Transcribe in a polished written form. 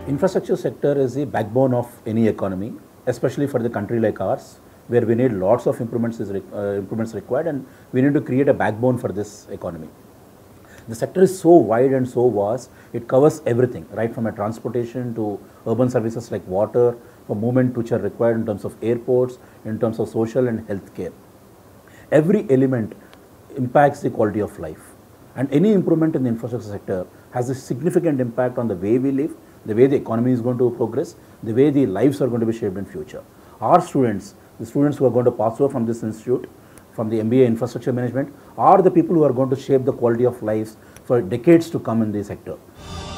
Infrastructure sector is the backbone of any economy, especially for the country like ours, where we need lots of improvements required, and we need to create a backbone for this economy. The sector is so wide and so vast, it covers everything, right from a transportation to urban services like water, for movement which are required in terms of airports, in terms of social and healthcare. Every element impacts the quality of life. And any improvement in the infrastructure sector has a significant impact on the way we live, the way the economy is going to progress, the way the lives are going to be shaped in future. Our students, the students who are going to pass over from this institute, from the MBA Infrastructure Management, are the people who are going to shape the quality of lives for decades to come in the sector.